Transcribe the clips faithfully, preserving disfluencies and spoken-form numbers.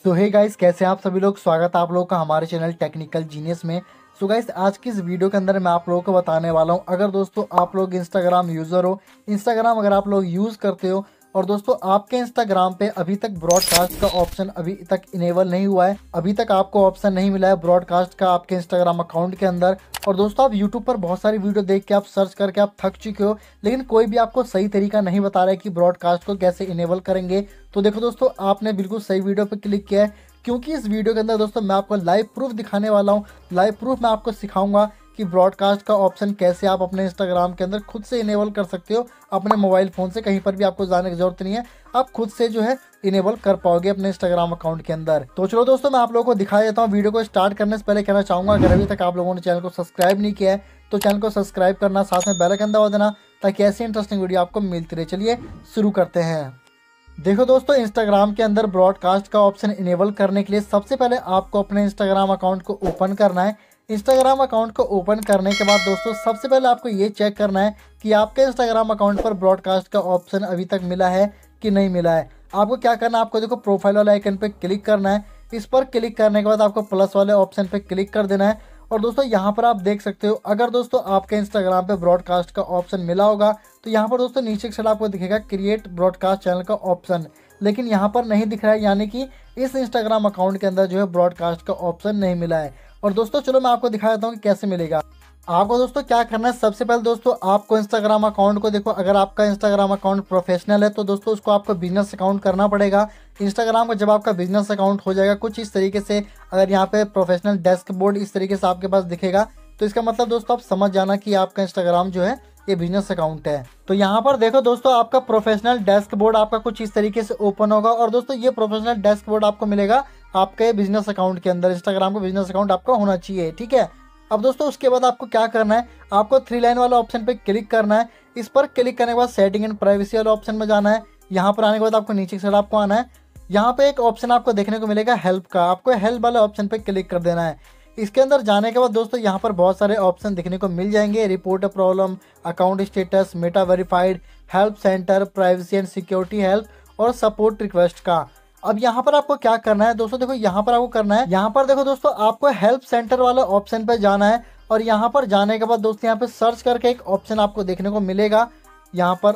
तो hey guys, कैसे हैं आप सभी लोग। स्वागत है आप लोगों का हमारे चैनल टेक्निकल जीनियस में। सो गाइस, आज की इस वीडियो के अंदर मैं आप लोगों को बताने वाला हूं, अगर दोस्तों आप लोग इंस्टाग्राम यूज़र हो, इंस्टाग्राम अगर आप लोग यूज़ करते हो और दोस्तों आपके इंस्टाग्राम पे अभी तक ब्रॉडकास्ट का ऑप्शन अभी तक इनेबल नहीं हुआ है, अभी तक आपको ऑप्शन नहीं मिला है ब्रॉडकास्ट का आपके इंस्टाग्राम अकाउंट के अंदर, और दोस्तों आप यूट्यूब पर बहुत सारी वीडियो देख के आप सर्च करके आप थक चुके हो, लेकिन कोई भी आपको सही तरीका नहीं बता रहा है कि ब्रॉडकास्ट को कैसे इनेबल करेंगे। तो देखो दोस्तों, आपने बिल्कुल सही वीडियो पर क्लिक किया है, क्योंकि इस वीडियो के अंदर दोस्तों मैं आपको लाइव प्रूफ दिखाने वाला हूँ। लाइव प्रूफ मैं आपको सिखाऊंगा कि ब्रॉडकास्ट का ऑप्शन कैसे आप अपने इंस्टाग्राम के अंदर खुद से इनेबल कर सकते हो अपने मोबाइल फ़ोन से। कहीं पर भी आपको जाने की जरूरत नहीं है, आप खुद से जो है इनेबल कर पाओगे अपने इंस्टाग्राम अकाउंट के अंदर। तो चलो दोस्तों, मैं आप लोगों को दिखा देता हूँ। वीडियो को स्टार्ट करने से पहले कहना चाहूँगा, अगर अभी तक आप लोगों ने चैनल को सब्सक्राइब नहीं किया है तो चैनल को सब्सक्राइब करना, साथ में बेल आइकन दबा देना ताकि ऐसी इंटरेस्टिंग वीडियो आपको मिलती रहे। चलिए शुरू करते हैं। देखो दोस्तों, इंस्टाग्राम के अंदर ब्रॉडकास्ट का ऑप्शन इनेबल करने के लिए सबसे पहले आपको अपने इंस्टाग्राम अकाउंट को ओपन करना है। इंस्टाग्राम अकाउंट को ओपन करने के बाद दोस्तों सबसे पहले आपको ये चेक करना है कि आपके इंस्टाग्राम अकाउंट पर ब्रॉडकास्ट का ऑप्शन अभी तक मिला है कि नहीं मिला है। आपको क्या करना है, आपको देखो प्रोफाइल वाले आइकन पर क्लिक करना है। इस पर क्लिक करने के बाद आपको प्लस वाले ऑप्शन पर क्लिक कर देना है। और दोस्तों यहाँ पर आप देख सकते हो, अगर दोस्तों आपके इंस्टाग्राम पे ब्रॉडकास्ट का ऑप्शन मिला होगा तो यहाँ पर दोस्तों नीचे की साइड आपको दिखेगा क्रिएट ब्रॉडकास्ट चैनल का ऑप्शन, लेकिन यहाँ पर नहीं दिख रहा है, यानी कि इस इंस्टाग्राम अकाउंट के अंदर जो है ब्रॉडकास्ट का ऑप्शन नहीं मिला है। और दोस्तों चलो मैं आपको दिखा देता हूँ कि कैसे मिलेगा। आपको दोस्तों क्या करना है, सबसे पहले दोस्तों आपको इंस्टाग्राम अकाउंट को देखो, अगर आपका इंस्टाग्राम अकाउंट प्रोफेशनल है तो दोस्तों उसको आपको बिजनेस अकाउंट करना पड़ेगा। इंस्टाग्राम का जब आपका बिजनेस अकाउंट हो जाएगा कुछ इस तरीके से, अगर यहाँ पे प्रोफेशनल डैशबोर्ड इस तरीके से आपके पास दिखेगा तो इसका मतलब दोस्तों आप समझ जाना कि आपका इंस्टाग्राम जो है ये बिजनेस अकाउंट है। तो यहाँ पर देखो दोस्तों, आपका प्रोफेशनल डैशबोर्ड आपका कुछ इस तरीके से ओपन होगा, और दोस्तों ये प्रोफेशनल डैशबोर्ड आपको मिलेगा आपके बिजनेस अकाउंट के अंदर। इंस्टाग्राम का बिजनेस अकाउंट आपका होना चाहिए, ठीक है। अब दोस्तों उसके बाद आपको क्या करना है, आपको थ्री लाइन वाला ऑप्शन पे क्लिक करना है। इस पर क्लिक करने के बाद सेटिंग एंड प्राइवेसी वाले ऑप्शन में जाना है। यहाँ पर आने के बाद आपको नीचे की साइड आपको आना है। यहाँ पे एक ऑप्शन आपको देखने को मिलेगा हेल्प का, आपको हेल्प वाले ऑप्शन पे क्लिक कर देना है। इसके अंदर जाने के बाद दोस्तों यहाँ पर बहुत सारे ऑप्शन देखने को मिल जाएंगे, report a problem, account status, Meta verified, help centre, privacy and security help और सपोर्ट रिक्वेस्ट का। अब यहाँ पर आपको क्या करना है दोस्तों, देखो यहाँ पर आपको करना है, यहाँ पर देखो दोस्तों आपको हेल्प सेंटर वाले ऑप्शन पे जाना है। और यहाँ पर जाने के बाद दोस्तों यहाँ पे सर्च करके एक ऑप्शन आपको देखने को मिलेगा। यहाँ पर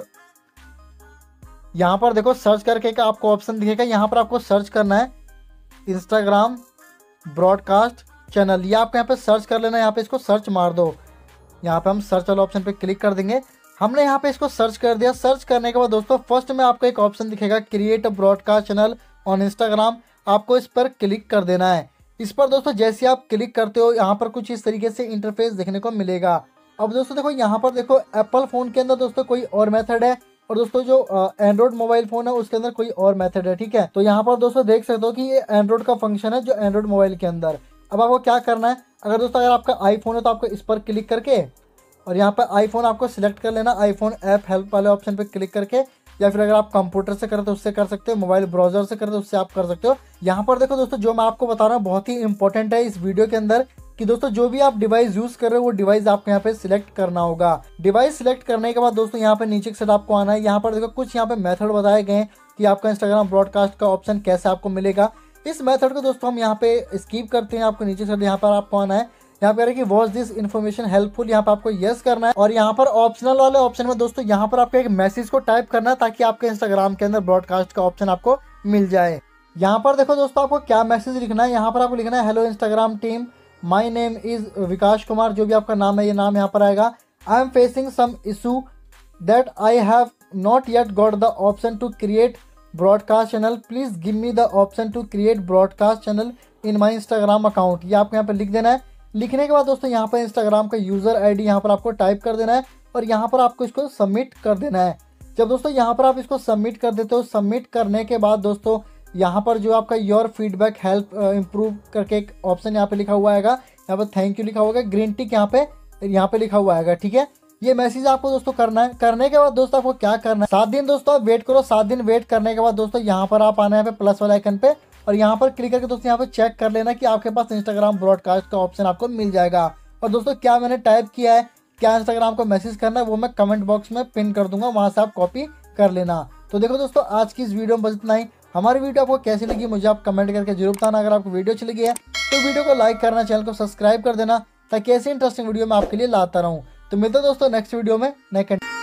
यहाँ पर देखो सर्च करके एक आपको ऑप्शन दिखेगा, यहाँ पर आपको सर्च करना है इंस्टाग्राम ब्रॉडकास्ट चैनल। ये आपको यहाँ पे सर्च कर लेना है, यहाँ पे इसको सर्च मार दो। यहाँ पे हम सर्च वाले ऑप्शन पे क्लिक कर देंगे। हमने यहाँ पे इसको सर्च कर दिया। सर्च करने के बाद दोस्तों फर्स्ट में आपको एक ऑप्शन दिखेगा create a broadcast channel on Instagram, आपको इस पर क्लिक कर देना है। इस पर दोस्तों जैसे आप क्लिक करते हो यहाँ पर कुछ इस तरीके से इंटरफेस देखने को मिलेगा। अब दोस्तों देखो यहाँ पर देखो एप्पल फ़ोन के अंदर दोस्तों कोई और मेथड है, और दोस्तों जो एंड्रॉइड मोबाइल फ़ोन है उसके अंदर कोई और मेथड है, ठीक है। तो यहाँ पर दोस्तों देख सकते हो कि ये एंड्रॉइड का फंक्शन है जो एंड्रॉइड मोबाइल के अंदर। अब आपको क्या करना है, अगर दोस्तों अगर आपका आईफोन है तो आपको इस पर क्लिक करके और यहाँ पर आईफोन आपको सिलेक्ट कर लेना, आईफोन ऐप हेल्प वाले ऑप्शन पर क्लिक करके, या फिर अगर आप कंप्यूटर से करते हो उससे कर सकते हो, मोबाइल ब्राउजर से करते हो उससे आप कर सकते हो। यहाँ पर देखो दोस्तों जो मैं आपको बता रहा हूँ बहुत ही इंपॉर्टेंट है इस वीडियो के अंदर, कि दोस्तों जो भी आप डिवाइस यूज कर रहे हो वो डिवाइस आपको यहाँ पे सिलेक्ट करना होगा। डिवाइस सिलेक्ट करने के बाद दोस्तों यहाँ पे नीचे की साइड आपको आना है। यहाँ पर देखो कुछ यहाँ पे मेथड बताए गए हैं कि आपका इंस्टाग्राम ब्रॉडकास्ट का ऑप्शन कैसे आपको मिलेगा। इस मेथड को दोस्तों हम यहाँ पे स्किप करते हैं। आपको नीचे से यहाँ पर आपको आना है, यहाँ पे कि वॉच दिस इन्फॉर्मेशन हेल्पफुल, यहाँ पर आपको यस करना है। और यहाँ पर ऑप्शनल वाले ऑप्शन में दोस्तों यहाँ पर आपको एक मैसेज को टाइप करना है ताकि आपके इंस्टाग्राम के अंदर ब्रॉडकास्ट का ऑप्शन आपको मिल जाए। यहाँ पर देखो दोस्तों आपको क्या मैसेज लिखना है, यहाँ पर आपको लिखना है hello Instagram team, my name is Vikas Kumar, जो भी आपका नाम है ये नाम यहाँ पर आएगा। I am facing some issue that I have not yet got the option to create broadcast channel, please give me the option to create broadcast channel in my Instagram account. ये आपको यहाँ पर लिख देना है। लिखने के बाद दोस्तों यहाँ पर इंस्टाग्राम का यूज़र आईडी यहाँ पर आपको टाइप कर देना है और यहाँ पर आपको इसको सबमिट कर देना है। जब दोस्तों यहाँ पर आप इसको सबमिट कर देते हो, सबमिट करने के बाद दोस्तों यहाँ पर जो आपका योर फीडबैक हेल्प इम्प्रूव करके एक ऑप्शन यहाँ पे लिखा हुआ आएगा, यहाँ पर थैंक यू लिखा होगा, ग्रीन टिक यहाँ पे यहाँ पे लिखा हुआ आएगा, ठीक है। ये मैसेज आपको दोस्तों करना है। करने के बाद दोस्तों आपको क्या करना है, सात दिन दोस्तों आप वेट करो। सात दिन वेट करने के बाद दोस्तों यहाँ पर आप आना है प्लस वाले आइकन पे, और यहाँ पर क्लिक करके दोस्तों यहाँ पर चेक कर लेना कि आपके पास इंस्टाग्राम ब्रॉडकास्ट का ऑप्शन आपको मिल जाएगा। और दोस्तों क्या मैंने टाइप किया है, क्या इंस्टाग्राम को मैसेज करना है, वो मैं कमेंट बॉक्स में पिन कर दूंगा, वहां से आप कॉपी कर लेना। तो देखो दोस्तों आज की इस वीडियो में बस इतना ही। हमारी वीडियो आपको कैसी लगी मुझे आप कमेंट करके जरूर बताना। अगर आपको वीडियो अच्छी लगी है तो वीडियो को लाइक करना, चैनल को सब्सक्राइब कर देना ताकि ऐसी इंटरेस्टिंग वीडियो मैं आपके लिए लाता रहूँ। तो मिलते हैं दोस्तों नेक्स्ट वीडियो में नए